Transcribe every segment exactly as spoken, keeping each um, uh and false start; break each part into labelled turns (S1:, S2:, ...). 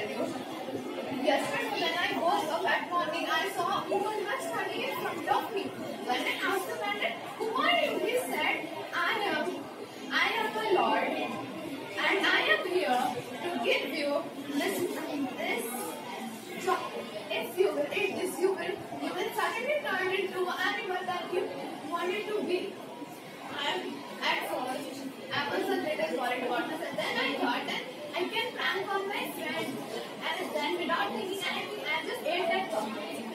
S1: tell you. Yesterday when I woke up at morning, I saw a woman was standing in front of me. When I asked the man, who are you? He said, I am, I am the Lord, and I am here to give you this, this job. If you will eat this, you will, you will suddenly turn into an animal that you wanted to be. And at first, I was a little worried about this, and then I thought that I can prank on my friend, and then without thinking anything, I just ate that pumpkin.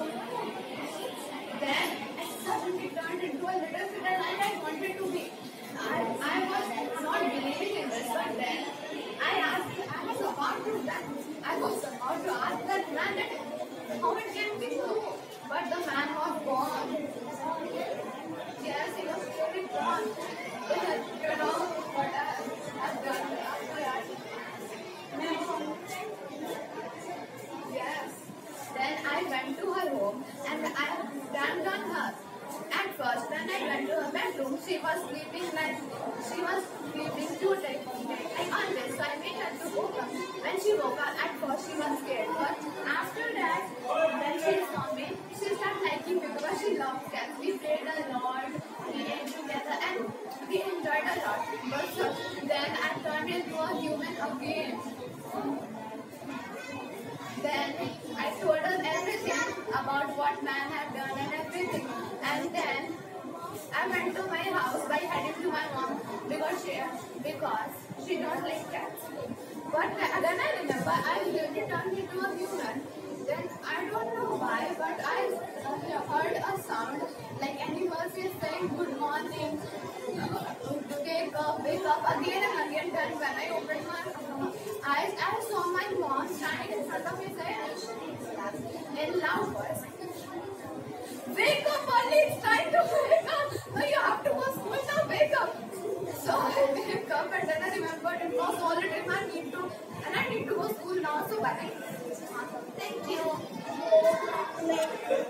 S1: Then I suddenly turned into a little fiddle, and I wanted to be. I, I was not believing in this, but then I asked, I was about to that, I was about to ask that man that how it can be true, but the man was gone. Yes, he was really gone. You know what I have done after that. Yes. Then I went to her home and I danced on her. At first, when I went to her bedroom, she was sleeping like she was sleeping too late. I always, so I made her to woke up. When she woke up, at first she was scared, but after that, when she saw me, she started liking me because she loved cats. We played a lot, we ate together, and we enjoyed a lot. But so, then I turned into a human again. Then I told her everything about what man had done and everything. And then I went to my house by heading to my mom because she because she don't like cats. But then I remember I really turned into a human. Then I don't know why, but I heard a sound like animals is saying good morning, wake up, wake up again and again. Then when I opened my eyes, I saw my mom standing in front of me saying in loud voice, wake up, Molly, it's time to wake up. No, you have to go to school now, wake up. So I wake up and then I remembered it was holiday, I need to, and I need to go to school now, so bye. Thank you.